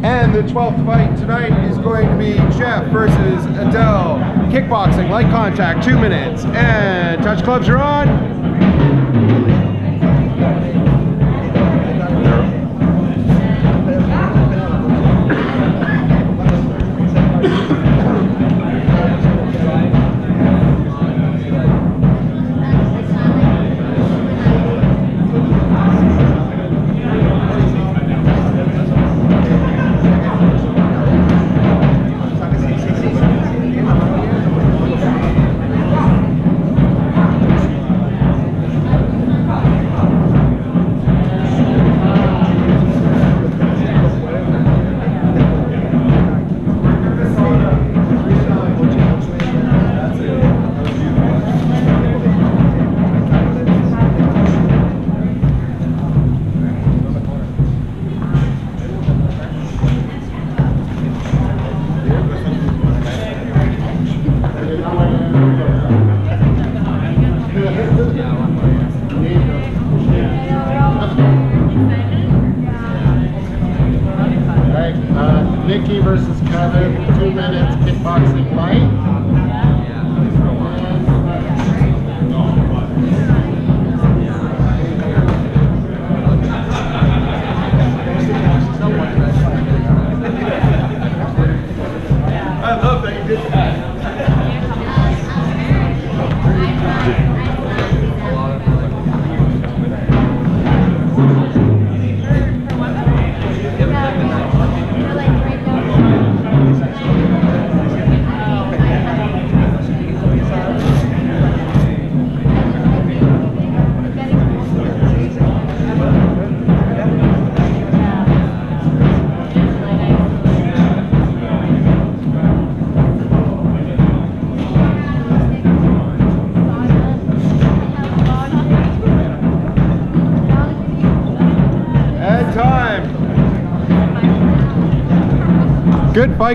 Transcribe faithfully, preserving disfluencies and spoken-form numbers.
And the twelfth fight tonight is going to be Jeff versus Adele. Kickboxing, light contact, two minutes. And touch gloves are on. Nikki versus Kevin, two minutes, kickboxing light. I love that you did that. Time. Good fight.